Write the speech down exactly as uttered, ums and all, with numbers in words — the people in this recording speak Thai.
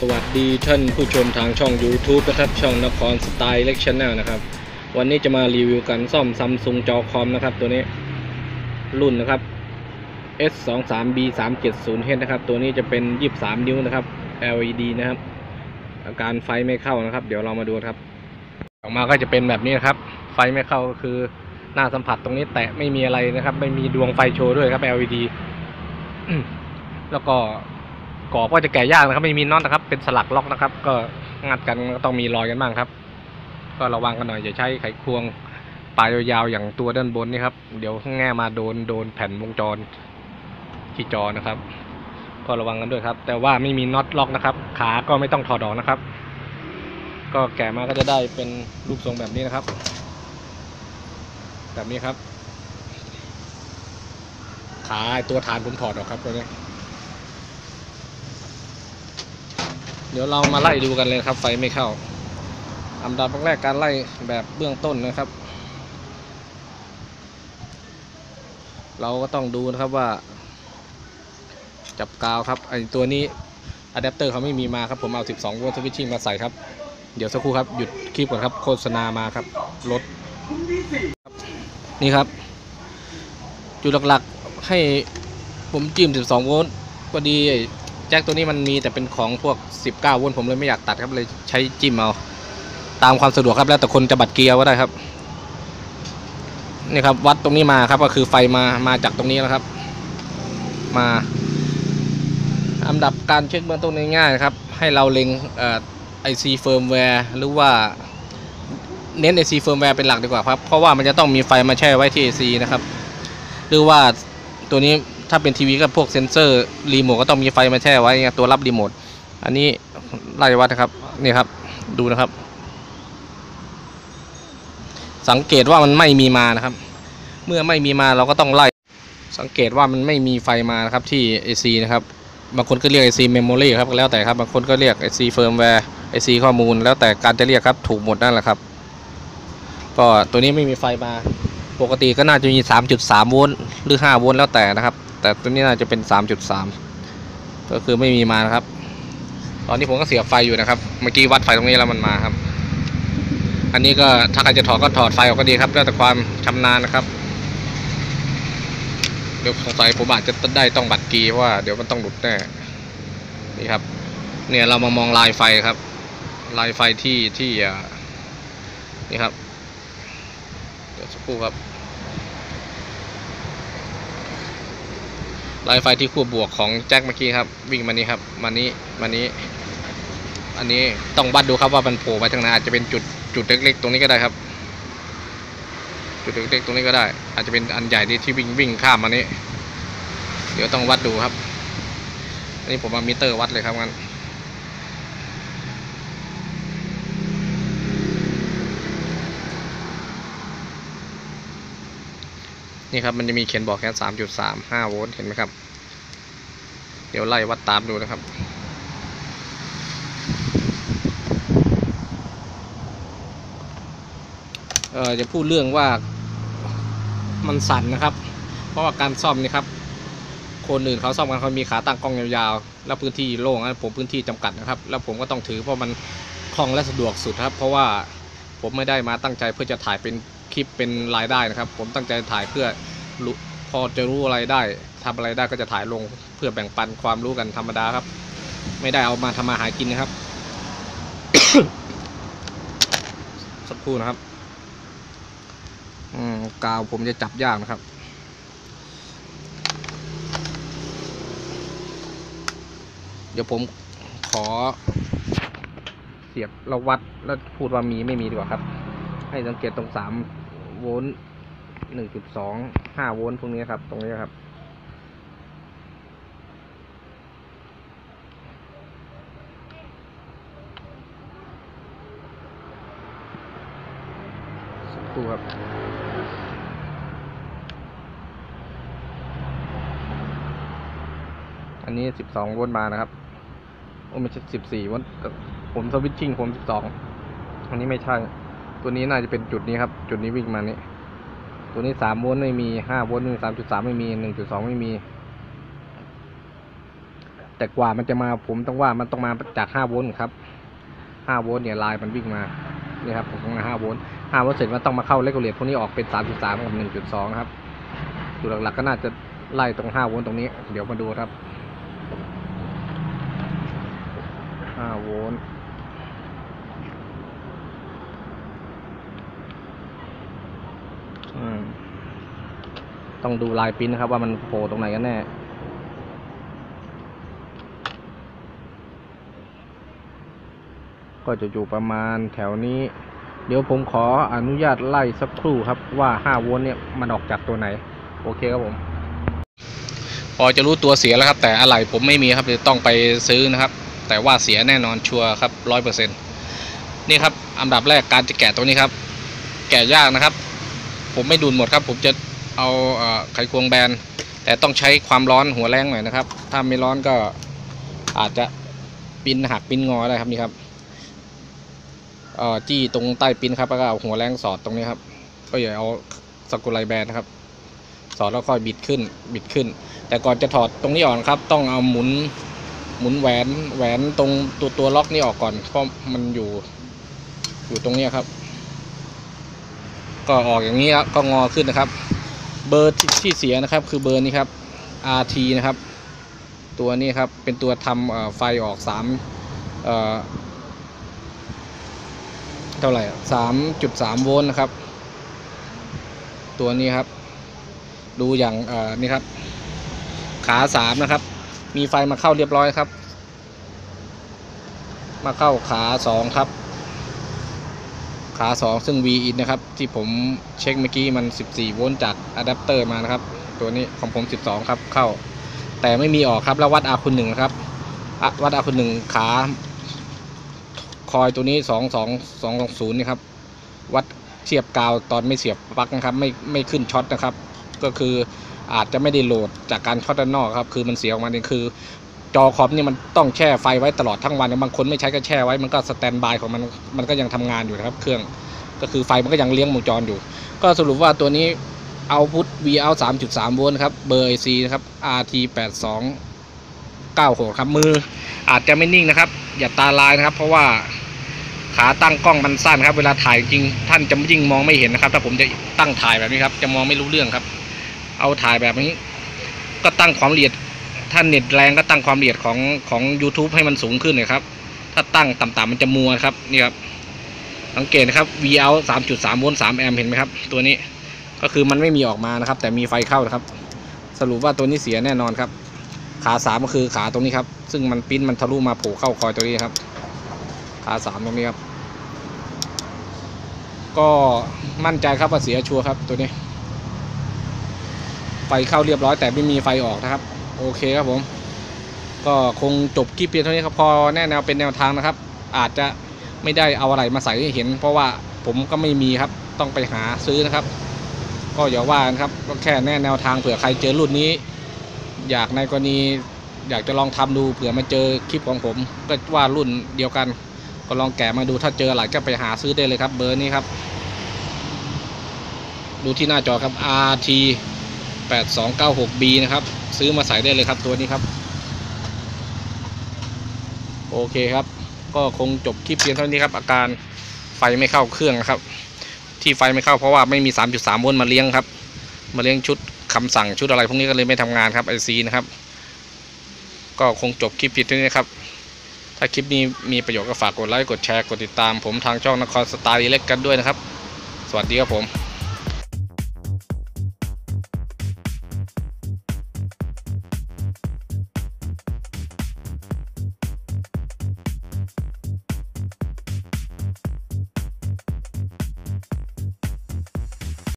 สวัสดีท่านผู้ชมทางช่อง YouTube นะครับช่องนครสไตล์เล็กชแนลนะครับวันนี้จะมารีวิวกันซ่อม Samsung จอคอมนะครับตัวนี้รุ่นนะครับ เอส สองสาม บี สามเจ็ดศูนย์ เอช นะครับตัวนี้จะเป็นยี่สิบสามนิ้วนะครับ แอล อี ดี นะครับอาการไฟไม่เข้านะครับเดี๋ยวเรามาดูครับออกมาก็จะเป็นแบบนี้นะครับไฟไม่เข้าก็คือหน้าสัมผัสตรงนี้แตะไม่มีอะไรนะครับไม่มีดวงไฟโชว์ด้วยครับ แอล อี ดี แล้วก็กรอบก็จะแกะยากนะครับไม่มีน็อตนะครับเป็นสลักล็อกนะครับก็งัดกันก็ต้องมีรอยกันบ้างครับก็ระวังกันหน่อยอย่าใช้ไขควงปลายยาวๆอย่างตัวด้านบนนี่ครับเดี๋ยวแง่มาโดนโดนแผ่นวงจรที่จอนะครับก็ระวังกันด้วยครับแต่ว่าไม่มีน็อตล็อกนะครับขาก็ไม่ต้องถอดออกนะครับก็แกะมาก็จะได้เป็นรูปทรงแบบนี้นะครับแบบนี้ครับขาตัวฐานผมถอดออกครับตัวนี้เดี๋ยวเรามาไล่ดูกันเลยครับไฟไม่เข้าอันดับแรกการไล่แบบเบื้องต้นนะครับเราก็ต้องดูนะครับว่าจับกาวครับไอตัวนี้อะแดปเตอร์เขาไม่มีมาครับผมเอาสิบสองโวลต์สวิตชิ่งมาใส่ครับเดี๋ยวสักครู่ครับหยุดคลิปก่อนครับโฆษณามาครับรถนี่ครับจุดหลักๆให้ผมจิ้มสิบสองโวลต์พอดีแจ็คตัวนี้มันมีแต่เป็นของพวกสิบเก้าโวลต์ผมเลยไม่อยากตัดครับเลยใช้จิ้มเอาตามความสะดวกครับแล้วแต่คนจะบัดเกียร์ก็ได้ครับนี่ครับวัดตรงนี้มาครับก็คือไฟมามาจากตรงนี้แล้วครับมาอันดับการเช็คเบื้องต้นง่ายๆครับให้เราเล็งไอซีเฟิร์มแวร์หรือว่าเน้นไอซีเฟิร์มแวร์เป็นหลักดีกว่าครับเพราะว่ามันจะต้องมีไฟมาแช่ไว้ที่ ไอ ซี นะครับหรือว่าตัวนี้ถ้าเป็นทีวีก็พวกเซนเซอร์รีโมทก็ต้องมีไฟมาแช่ไว้ตัวรับรีโมทอันนี้ไล่วัดนะครับนี่ครับดูนะครับสังเกตว่ามันไม่มีมานะครับเมื่อไม่มีมาเราก็ต้องไล่สังเกตว่ามันไม่มีไฟมานะครับที่ ไอ ซี นะครับบางคนก็เรียก ไอ ซี Memory ครับแล้วแต่ครับบางคนก็เรียก ไอ ซี Firmware ไอ ซี ข้อมูลแล้วแต่การจะเรียกครับถูกหมดนั่นแหละครับก็ตัวนี้ไม่มีไฟมาปกติก็น่าจะมี สามจุดสาม โวลต์หรือห้าโวลต์แล้วแต่นะครับแต่ตัวนี้น่าจะเป็น สามจุดสาม ก็คือไม่มีมานะครับตอนนี้ผมก็เสียบไฟอยู่นะครับเมื่อกี้วัดไฟตรงนี้แล้วมันมาครับอันนี้ก็ถ้าใครจะถอดก็ถอดไฟออกก็ดีครับแล้วแต่ความชำนาญนะครับเดี๋ยวสงสัยผมอาจจะได้ต้องบัดกีเพราะว่าเดี๋ยวมันต้องหลุดแน่นี่ครับเนี่ยเรามามองลายไฟครับลายไฟที่ที่นี่ครับเดี๋ยวสักครู่ครับลายไฟที่ขั้วบวกของแจ็คเมื่อกี้ครับวิ่งมานี้ครับมานี้มานี้อันนี้ต้องวัดดูครับว่ามันโผล่มาทางไหนอาจจะเป็นจุดจุดเล็กๆตรงนี้ก็ได้ครับจุดเล็กๆตรงนี้ก็ได้อาจจะเป็นอันใหญ่ที่วิ่งวิ่งข้ามมานี้เดี๋ยวต้องวัดดูครับอันนี้ผมเอามิเตอร์วัดเลยครับงั้นนี่ครับมันจะมีเขียนบอกแค่ สามจุดสามห้า โวลต์เห็นไหมครับเดี๋ยวไล่วัดตามดูนะครับเอ่อจะพูดเรื่องว่ามันสั่นนะครับเพราะว่าการซ่อมนี่ครับคนอื่นเขาซ่อมกันเขามีขาตั้งกล้องยาวๆแล้วพื้นที่โล่งนะผมพื้นที่จำกัดนะครับแล้วผมก็ต้องถือเพราะมันคล่องและสะดวกสุดครับเพราะว่าผมไม่ได้มาตั้งใจเพื่อจะถ่ายเป็นคลิปเป็นรายได้นะครับผมตั้งใจถ่ายเพื่อพอจะรู้อะไรได้ทำอะไรได้ก็จะถ่ายลงเพื่อแบ่งปันความรู้กันธรรมดาครับไม่ได้เอามาทำมาหากินนะครับ สักครู่นะครับอืมกาวผมจะจับยากนะครับเดี๋ยวผมขอเสียบเราวัดแล้วพูดว่ามีไม่มีดีกว่าครับให้สังเกตตรงสามโวลต์ หนึ่งจุดสอง ห้าโวลต์พวกนี้ครับตรงนี้ครับสักครู่ครับอันนี้สิบสองโวลต์มานะครับโอ้ไม่ใช่สิบสี่โวลต์ผมสวิตชิ่งผมสิบสองอันนี้ไม่ใช่ตัวนี้น่าจะเป็นจุดนี้ครับจุดนี้วิ่งมานี้ตัวนี้สามโวลต์ไม่มีห้าโวลต์ไม่มี สามจุดสาม ไม่มี หนึ่งจุดสอง ไม่มี แแต่กว่ามันจะมาผมต้องว่ามันต้องมาจากห้าโวลต์ครับห้าโวลต์เนี่ยลายมันวิ่งมานี่ครับผมต้องมาห้าโวลต์ห้าโวลต์เสร็จมันต้องมาเข้าเลกูเลตพวกนี้ออกเป็นสามจุดสามกับ หนึ่งจุดสอง ครับจุดหลักๆก็น่าจะไล่ตรงห้าโวลต์ตรงนี้เดี๋ยวมาดูครับห้าโวลต์ต้องดูลายปิ้นนะครับว่ามันโผล่ตรงไหนกันแน่ก็จะอยู่ประมาณแถวนี้เดี๋ยวผมขออนุญาตไล่สักครู่ครับว่าห้าโวลต์เนี่ยมันออกจากตัวไหนโอเคครับผมพอจะรู้ตัวเสียแล้วครับแต่อะไหล่ผมไม่มีครับจะต้องไปซื้อนะครับแต่ว่าเสียแน่นอนชัวร์ครับ ร้อยเปอร์เซ็นต์ นี่ครับอันดับแรกการจะแกะตัวนี้ครับแกะยากนะครับผมไม่ดูดหมดครับผมจะเอาไขควงแบนแต่ต้องใช้ความร้อนหัวแรงหน่อยนะครับถ้าไม่ร้อนก็อาจจะปิ้นหักปิ้นงอได้ครับนี่ครับจี้ตรงใต้ปิ้นครับแล้วก็เอาหัวแรงสอดตรงนี้ครับก็อย่าเอาสกรูไลแบนนะครับสอดแล้วค่อยบิดขึ้นบิดขึ้นแต่ก่อนจะถอดตรงนี้ออกครับต้องเอาหมุนหมุนแหวนแหวนตรงตัวตัวล็อกนี้ออกก่อนเพราะมันอยู่อยู่ตรงนี้ครับก็ออกอย่างนี้ครับก็งอขึ้นนะครับเบอร์ที่เสียนะครับคือเบอร์นี้ครับ อาร์ ที นะครับตัวนี้ครับเป็นตัวทำไฟออกสามเอ่อเท่าไหร่ สามจุดสาม โวลต์นะครับตัวนี้ครับดูอย่างเอ่อนี่ครับขาสามนะครับมีไฟมาเข้าเรียบร้อยครับมาเข้าขาสองครับขาสองซึ่ง V-in นะครับที่ผมเช็คเมื่อกี้มันสิบสี่โวลต์จากอะแดปเตอร์มานะครับตัวนี้ของผมสิบสองครับเข้าแต่ไม่มีออกครับแล้ววัด R คูณหนึ่งนะครับวัด R คูณหนึ่งขาคอยตัวนี้สองสองสองศูนย์นี่ครับวัดเทียบกาวตอนไม่เสียบปลั๊กนะครับไม่ไม่ขึ้นช็อตนะครับก็คืออาจจะไม่ได้โหลดจากการช็อตด้านนอกครับคือมันเสียออกมาเนี่ยคือจอคอมนี่มันต้องแช่ไฟไว้ตลอดทั้งวันบางคนไม่ใช้ก็แช่ไว้มันก็สแตนบายของมันมันก็ยังทำงานอยู่นะครับเครื่องก็คือไฟมันก็ยังเลี้ยงวงจรอยู่ก็สรุปว่าตัวนี้เอาพุท V-out สามจุดสาม โวลต์ครับเบอร์ ไอ ซี นะครับ อาร์ ที แปดสองเก้าหกครับมืออาจจะไม่นิ่งนะครับอย่าตาลายนะครับเพราะว่าขาตั้งกล้องมันสั้นครับเวลาถ่ายจริงท่านจะยิ่งมองไม่เห็นนะครับถ้าผมจะตั้งถ่ายแบบนี้ครับจะมองไม่รู้เรื่องครับเอาถ่ายแบบนี้ก็ตั้งความละเอียดถ้าเน็ตแรงก็ตั้งความละเอียดของของ YouTube ให้มันสูงขึ้นเลยครับถ้าตั้งต่ำๆมันจะมัวครับนี่ครับสังเกตนะครับ V-out สามจุดสาม โวลต์สามแอมป์เห็นไหมครับตัวนี้ก็คือมันไม่มีออกมานะครับแต่มีไฟเข้านะครับสรุปว่าตัวนี้เสียแน่นอนครับขาสามก็คือขาตรงนี้ครับซึ่งมันปิ้นมันทะลุมาโผล่เข้าคอยตัวนี้ครับขาสามตรงนี้ครับก็มั่นใจครับว่าเสียชัวร์ครับตัวนี้ไฟเข้าเรียบร้อยแต่ไม่มีไฟออกนะครับโอเคครับผมก็คงจบคลิปเพียงเท่านี้ครับพอแนะแนวเป็นแนวทางนะครับอาจจะไม่ได้เอาอะไรมาใส่ให้เห็นเพราะว่าผมก็ไม่มีครับต้องไปหาซื้อนะครับก็อย่าว่ากันครับก็แค่แนะแนวทางเผื่อใครเจอรุ่นนี้อยากในกรณีอยากจะลองทำดูเผื่อมาเจอคลิปของผมก็ว่ารุ่นเดียวกันก็ลองแกะมาดูถ้าเจออะไรก็ไปหาซื้อได้เลยครับเบอร์นี้ครับดูที่หน้าจอครับ อาร์ ที แปดสองเก้าหก บี นะครับซื้อมาใส่ได้เลยครับตัวนี้ครับโอเคครับก็คงจบคลิปเพียงเท่านี้ครับอาการไฟไม่เข้าเครื่องนะครับที่ไฟไม่เข้าเพราะว่าไม่มี สามจุดสาม โวลต์มาเลี้ยงครับมาเลี้ยงชุดคำสั่งชุดอะไรพวกนี้ก็เลยไม่ทำงานครับ ไอ ซี นะครับก็คงจบคลิปเพียงเท่านี้ครับถ้าคลิปนี้มีประโยชน์ก็ฝากกดไลค์กดแชร์กดติดตามผมทางช่องนครสไตล์เล็กกันด้วยนะครับสวัสดีครับผม